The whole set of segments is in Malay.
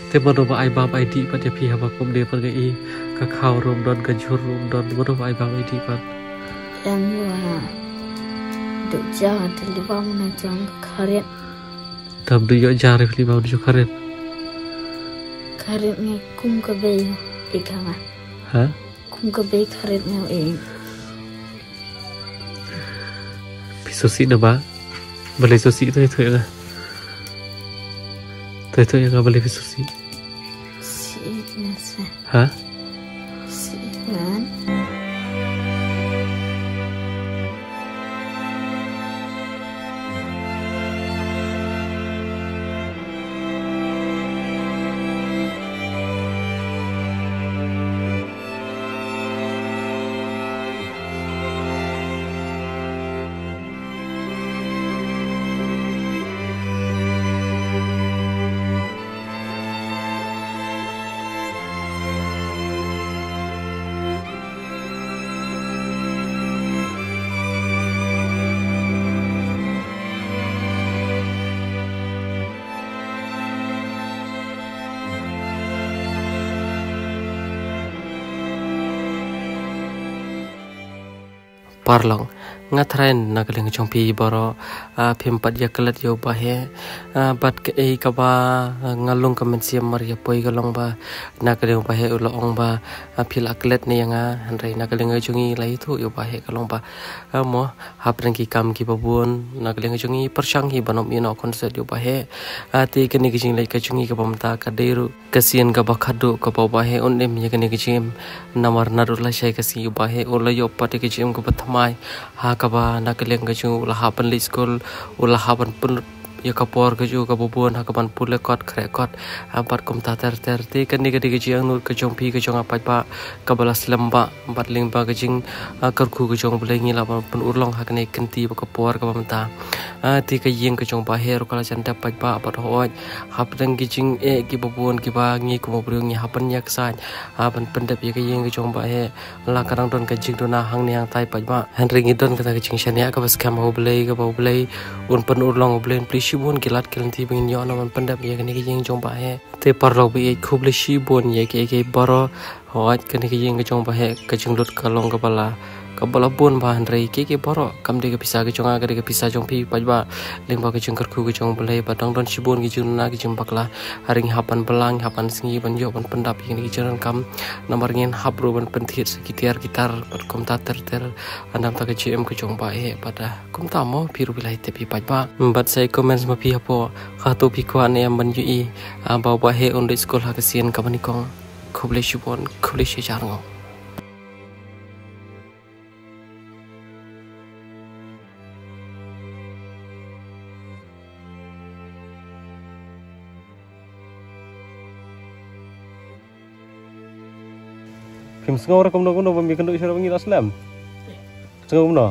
Te mano ba ai bam ai di pat ya pi haba kum de pat i ka khau rom don ka jur rom don mano ba ai bam ai di pat. Em là được cho thì lý vong này trong karet Tam du yo jare fli ba du karen. karet nghe kum ka be ikama Ha? kum ka be karet nghe Pisosi na ba? Balai sosi tu itu ya. Tu itu yang balai pisosi. si nasa Ha? si kan Parlong ngatren nagaling chongpi boro phimpat ya kelat yo bahe bat ke ei kaba ngalung kamen siam maria poi galong ba nagaling bahe ulo ong ba phil aklet ni yanga hanrei nagaling jungi lai thu yo bahe galong ba mo hapren ki kam ki babun nagaling jungi persang hi banom ino concert yo bahe ti keni ki jing lai ka jungi ka pamta ka deru kasien ka bakhadu ka bahe onem ya keni ki jim namar narula shai kasi yo bahe ulo yo pati ki jim ko patmai kaba nakaleng kaju lahapan li school ulahapan pun ya kapor kaju kabubuan hakapan pule kot krekot ampat kum tater terti kani kadi kaju yang nur kajong pi kajong apat pa kabalas lembak empat lingba kajing kerku kajong belengi lapan pun urlong hakane kenti kapor kabamta ti kajing kajong baher kala janda pat pa apat hooj hapdang kajing ki babuan ki bangi kumobriung hapan yak san hapan pendap ya kajing kajong bahe lakarang don kajing dona hang ni yang tai pat ba henring idon kata kajing shania kabas kamau belai un pen urlong belai shibun kilat kilanti bingin yo naman pendap ya kani kijing jomba he te parlo bi khubli shibun ya ke baro hoat kani kijing jomba he kajing lut kalong kabala bun bahan rei ke baro kam de ke pisa ke jonga ke pisa jongpi pajba lingba ke jengker ku ke jong belai badang don shibun ke juna ke jembakla haring hapan belang hapan singi banjo ban pendap kini jaran kam nomor ngin habru ban pentit sekitar gitar kom ter andam ta ke cm ke jomba he pada kom tamo piru bilai tepi pajba membat saya komen sama pi apo khatu pi kwa ne am ban yui bawa he on school ha kesien kamanikong khubli shibun khubli jarang Kim sengau rakam no bami kenduk isara bangi aslam. Sengau no.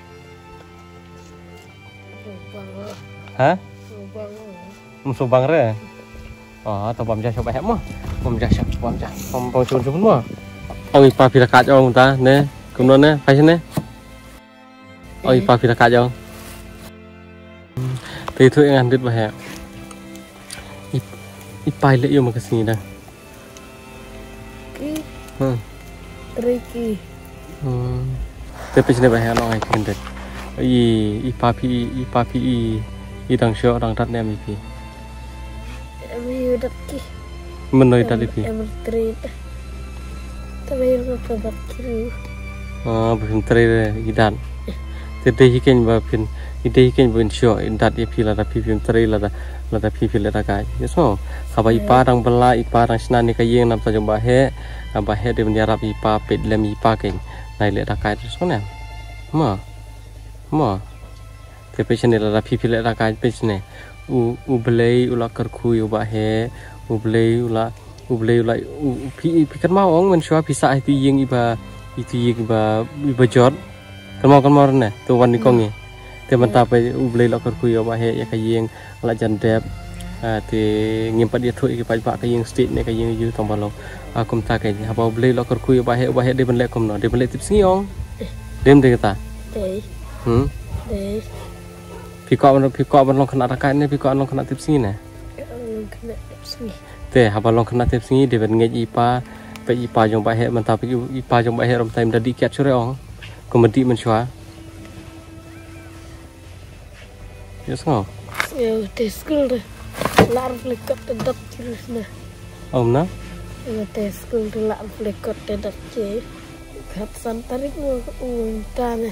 Ha? Subang re. Oh, atau bam jasho bahe mo. Bam jasho, bam chun mo. Oi pa pira ka jong ta ne. Kum no ne, phai ne. Oi pa pira ka jong. Ti thu ngan dit bahe. I pai le yo ma kasini dah. Tricky. Tapi sini banyak orang yang kendet. Ipapi idang show orang tat nem ipi. Em đặt ki. Menoi tat ipi. Em trade. Tapi yang kebat kiru. Bukan trade idan. Jadi hiken bapin. Ide hiken bapin show idat ipi lah tapi film trade lah tapi film lah kai. Yeso. Kaba ipa dang bela ipa dang senani kayeng nam tajam bahe. Bahe dia menjarap ipa pet lem ipa ken nai le rakai terus kan ma te pechne la pipi le rakai pechne u belai ula kerku u bahe u belai ula pi kan mau ong men shwa pisa itu yeng iba jot kan mau ne tu wan ni kongi te menta pe u belai la kerku u bahe ya kayeng la jandep te ngimpat dia thu ki pa kayeng state ne kayeng yu tombalo akum ta kai haba belai la kerku u bahe de benle kom no de benle tips ngi ong dem de kata de Piko ban long kena rakai ni piko long kena tips ni ne. Teh habalong kena tips ni dia ngej ipa pe ipa jong bahe mentah pe ipa jong bahe rom time dadi kiat sore ong komedi menchua. Yes ngo. Ya te school de lar flekat tedat terus na. Om na? Ya te school de lar flekat tedat je. Kat santarik mo untana.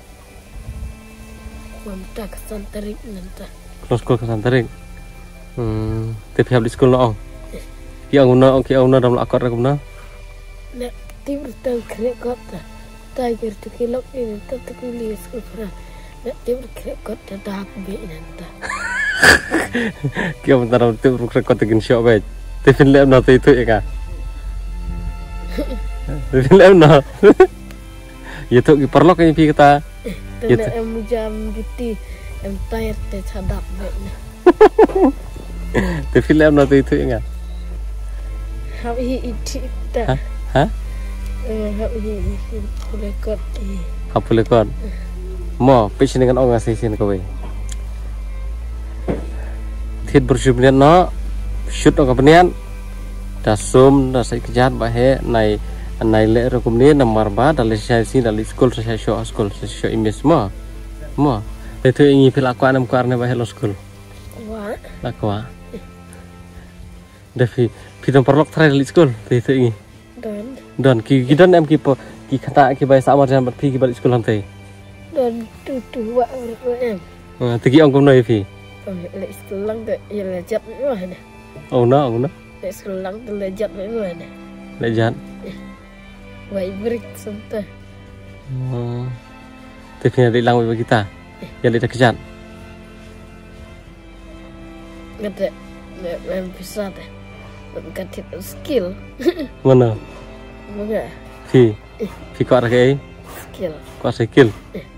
Mamta kat santarik nanta. Close school ke santarik. Tapi habis school no ong. Ki ong na dalam akar ra kumna. Nek tibur tang krekot ta. Tiger tu kilok ini tak kuliah school pra. Nek tibur krekot ta dak be nanta. Kia bentar tu rekod tegin syok baik. Tefin lem na tu ya ka. Tefin lem na. Ya tu ki perlok ni pi kata. Tena em jam gitu em tayar te sadap baik na. Tefin lem na tu ya ka. Hau hi iti ta. Ha? Hau hi rekod. Apa lekon? Mo pitch dengan orang sin ko baik. Thit berjumlah no shoot orang penian dah sum dah saya kejar bahe nai le rekum ni nomor ba dalih saya si dalih school saya show image mo itu ingin fil aku anam karena bahe lo school Wah. lakwa dah fi perlok try dalih school itu ingin don ki don em ki kata ki bahe sama jangan berpi ki balik school hantai Don tu wa em. tegi ongkom noi fi Lek selang tu ya lejat mana. oh na Lek selang tu lejat mana. lejat Wai break senta. Tapi ada hilang bagi kita yang kita kejar Kata em bisa dah. Kata skill. mana Mana? fi kau ada ke Skill. kau skill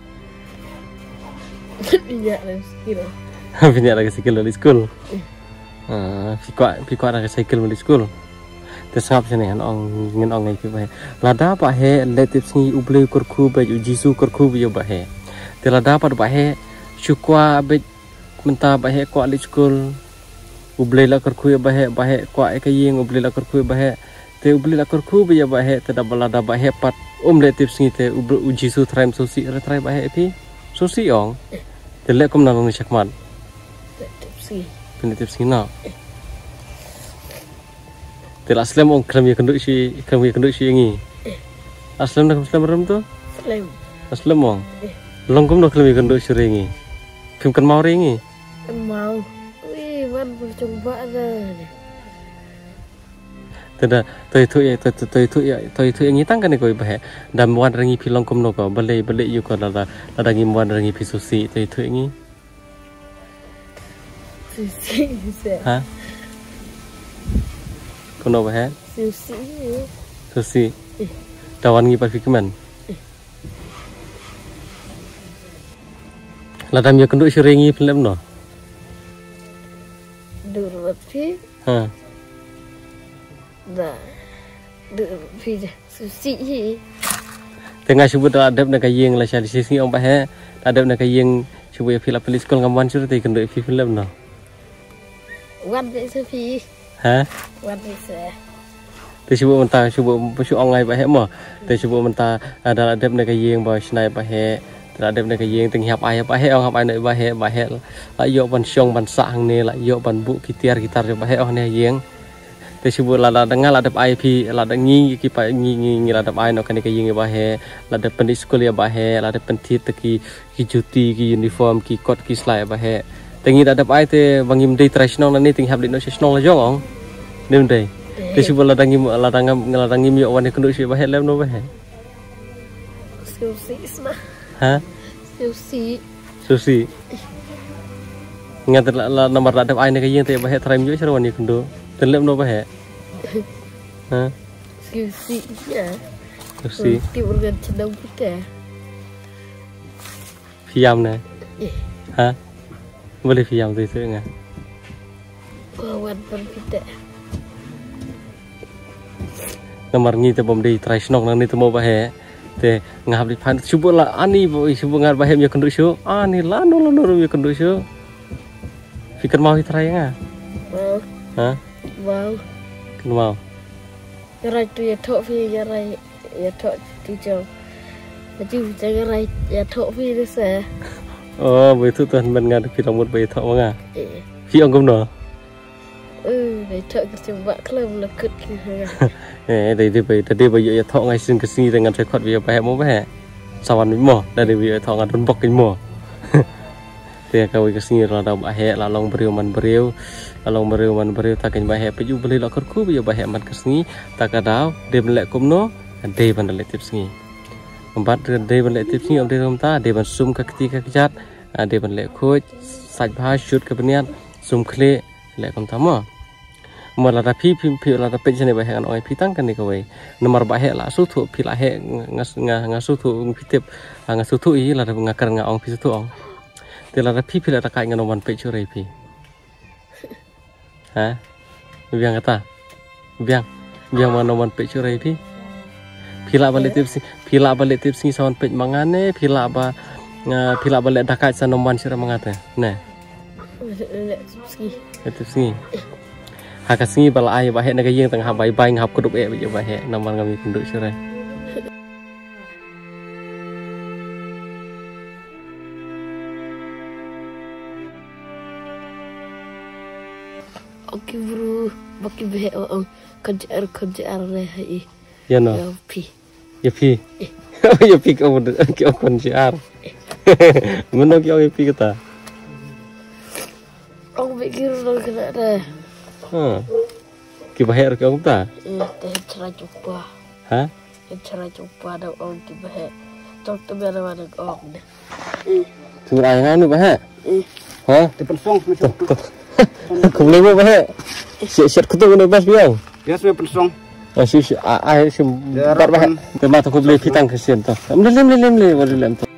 Iya skill. Punya lagi skill dari school. Pikwa ada skill dari school. Terus apa sih nih? Ngin ong itu bah. Lada apa he? Letip sini ublei kurku bah, ujisu kurku bio bah he. Terlada apa bah he? Syukwa abet mentah bah he kuat di school. Ublei lah kurku bah he kuat ekaying ublei lah kurku bah he. Te ublei lah kurku bio bah he. Tidak balada bah he pat letip sini te ujisu try susi retry bah he pi susi ong. Terlek kum nalong ni syakmat. Penitip sina. Tidak aslam orang kami kenduk si ini. Aslam nak aslam ram tu? Aslam orang. Longkum nak kami kenduk si ini. Kimkan mau ini? Mau. Wih, man bercoba dah. Tidak, tu itu yang itang kan kau ibahe. Dan muan rengi pilong kum no kau balik you kau lada ngi muan rengi pisusi itu ini. Susi. Ha? Kono bah? Susi. Tawan ngi perfikeman. Ladam ya kenduk sirengi film no. Durwati. Ha. Dah. Durwati susi. Tengah sebut adab nak kayeng lah syali sisi om bah. Adab nak kayeng cuba ya film pelis kol ngaman sur te kenduk film no. Wan bisa fi. Ha? Wan bisa. Te cuba mentah cuba online bah mo. Te cuba mentah ada adab nak kayeng bah snai bah. Ada nak kayeng teng hiap ai bah ong hap ai nak bah la yo ban syong ban sang ni la yo ban bu gitar bah ong ne yeng. Te cuba la dengar ada IP la dengi ki pa ngi la ai no kan kayeng bah la ada pen school ya bah la ada pen tit ki cuti ki uniform ki kot ki slide bah. Tengi ada ai te bangim dei tradisional ni teng hab di no tradisional la jong ong. Nim dei. Te cuba la dangi mi wan kenduk si bah lem no bah. Susi isma. Ha? Susi. Ingat la nomor ada ai ni kayeng te bah tram jo sirwan ni kenduk. Telem no bah. Ha? Susi ya. Susi. Ti urgan cendang kita. Fiam ne. Ha? Boleh fiam tu itu enggak? Wan pun kita. Nomor ni te bom di tradisional nang ni tu mau bah. Te ngahap di pan cuba lah ani bo cuba ngar bah ya kenduk syu. Ani lano ya kenduk syu. Fikir mau try enggak? Wow. Ha? Wow. mau. Rai tu ya thọ phi rai ya thọ tu cho. Chứ chẳng rai ya thọ phi đó sẽ. Với thứ tuần mình ngàn phi đồng một bầy thọ mà phi ông công nọ. Để thọ cái chuyện vợ club là cực kỳ hơn. Đây bây giờ thọ ngay xin cái gì ngàn phải khoát bây giờ bài mốt bài sau ăn mỏ đây bây giờ thọ ngàn đốn bọc cái mỏ. Thì kau cái gì là đầu bài là lòng beriu ta cái bài bây giờ beli là kerku bây giờ bài mình cái gì ta cái đào để mình lại cũng nó để mình lại tiếp gì. Empat để mình lại tiếp gì ông đây ông ta để mình zoom các cái chat để mình lại khôi sạch bahas shoot cái bên zoom klik lại công tama mà là phi là page này bài hẹn nói phi tăng cái này coi nomor bài hẹn là số thủ phi lại hẹn ngas số thủ phi tiếp ngas số thủ ý là ngakar ngong phi số thủ ông thì là phi là takai ngan nomor page rồi phi hả biang kata biang mà nomor page rồi phi là balik tips ni sound page mangane phi là balik takai sa nomor sira mangate nè tips ni Hakasngi bala ai bahe naga yeng tang ha bai bai ngap kudup e bây giờ bahe naman ngami kunduk sure. Oke bro, baki bahe orang kerja reh. Ya no. Ya pi. Kau kerja. Mana kau ya pi kata? Ông pikir orang kena dah. Kibahir ke ông ta? Cara coba. Hah? Cara coba ada orang kibahir. Contoh biar mana orang ni. Tunggu ayah ni bahir. Hah? Pensong. Kau boleh bahir. Siap kutu ni bas biang. Ya sudah pensong. Ayah sim bar bahir. Tema tu kau boleh fitang kesian tu. Lem tu.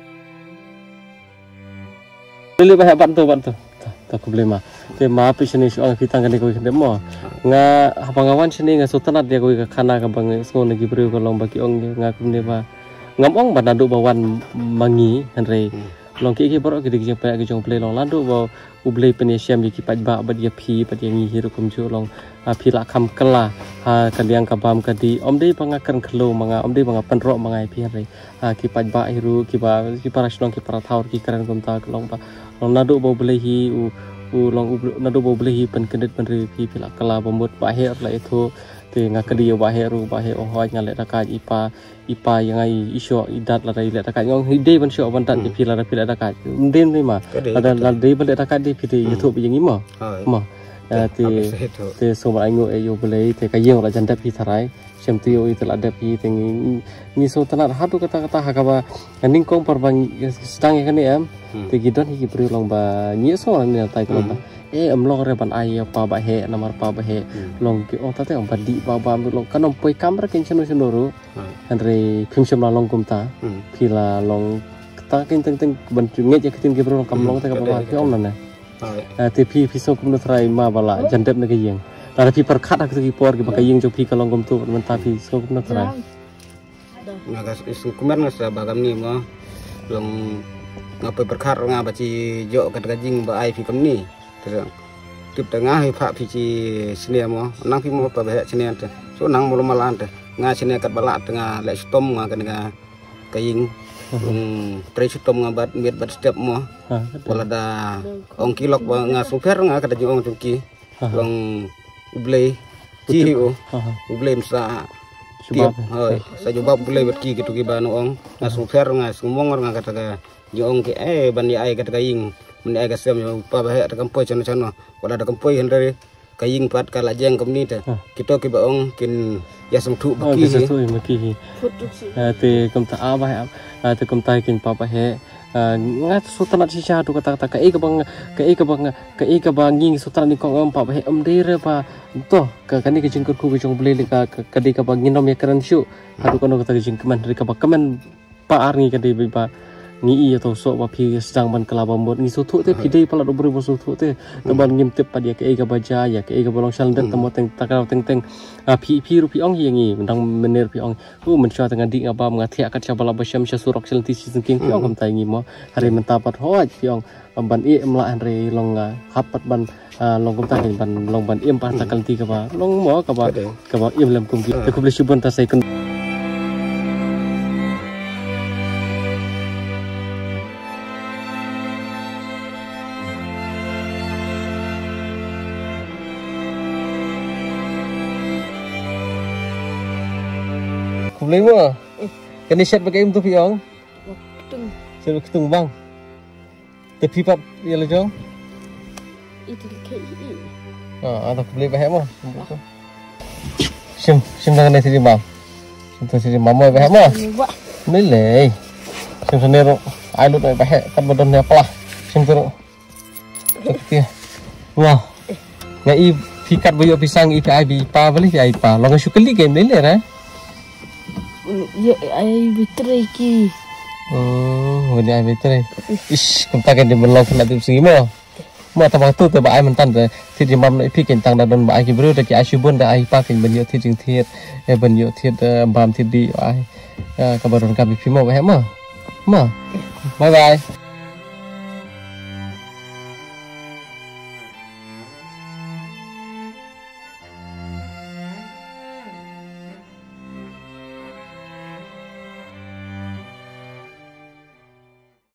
Boleh bahir bantu. Tak boleh mah. Tema apa sini soal kita kan kau kena mau. Nga hapangawan sini nga sultanat dia kau kana ka bang sko lagi beri kalau bagi ong nga kumne ba. Ngamong ba nadu bawan mangi hanre. Long ki borok gede gede pa jong play long landu ba ublei penesiam ki pat ba ba dia phi pa dia ngi hiru kum ju long phi la kham kala ha kaliang ka bam ka di om dei banga kan khlo manga om dei banga panro manga phi hanre. Ki pat ba hiru ki para shlong ki para thaur ki karan kum ta long ba long nadu ba ublei hi long nado bo beli pen kedit pen pi pila kala bomut baher la itu te ngakadi baheru bahe ohoi ngale takai ipa yang ai iso idat la dai le takai ngong hide ban syo ban tat pila takai ndem ni ma ada la dei ban takai di pite youtube yang imo ma te so ba ngo e yo beli te kayeng la janda pi tharai sem tu yo itu la da pi te ni so tanat hatu kata hakaba ning kong perbang stang kan ni am te gidon hi beri long ba nyi so ni tai ko ba long re ban ai pa ba he namar pa ba he long ki ong tate ong badi ba long kanom poi kamera ken cheno ru andre phim chom long kum ta phila long ta ken teng ban nge je kitin ki bro kam long ta ka ba ki ong na te phi so kum no trai ma bala jandep na ke yeng ta phi par khat ak ki por ki ba ka yeng jo phi ka long kum tu man ta phi so kum no trai naga isu kumer ngasa bagam ni mo long ngapai berkar ngabaci jo kat gajing ba ai fi kamni terang tip tengah pak fi ci senia mo nang fi mo pa ba senia te so nang mo malan te nga senia kat bala tengah lek stom nga kan nga kaying tre stom nga bat miet bat step mo wala da ong kilok ba nga super nga kat ong tungki long ublei ji ublei sa tiap hoi sa jobab ublei bat ki gitu ki ba no ong nga super nga sumong nga kat ga Jong ke ban ya ai kata kaing men ai kasem pa ba ta kampoi chano wala da kampoi hendre kaing pat kala jeng komni te kita ke baong kin ya sam thu baki te kom ta ba te kom ta kin pa ba he ngat sultanat si cha tu kata ka e ka bang nging sultanat ni kong pa ba he de re pa to ka kani ke jeng ku jong beli ka di ka bang nginom ya karan syu hadu kono kata jeng keman dari ka ba keman pa arngi ka di ba ngi atau sok pi sedang ban kelaba mod ngi sutu te pidai pala do beri sutu te taban ngim tip pada ke ega baja ya ke ega bolong sal dan temo teng takau teng teng pi rupi ong yangi mendang menir pi ong mensya tengah di ngapa mengatia kat cabala basyam surok sel ti singking pi ong kam tai ngi mo hari mentapat hoj pi ong ban i mla andre long hapat ban long kum ta ban long ban im pa takal ti ka ba long mo ka ba im lam kum ki te ko beli subon ta sai kun Boleh mo? Kani set pakai im tu piong? Tung. Set ketung bang. Tapi pap ya lo jong? Itu KI. Atau boleh pakai mo? Sim tangan nasi bang. Sim tu sini mama pakai mo? Ni leh. Sim sendiri ai lu nak pakai kan badan ni apa lah? Sim tu. Okey. Wah. Ngai pikat boyo pisang ipai bi pa beli ai pa. Long syukeli game ni leh. Ya, ai betray ki. Ini ai betray. Ish, kumta kan di belok kena tu singi mo. Mo ta waktu tu ba ai mentan te ti di mam na pi ken tang da don ba ai ki bru da ki ai subun da ai pa ken ben yo ti jing thiet e ben yo thiet bam ti di ai ka baron ka bi pi mo ba he mo. Bye bye.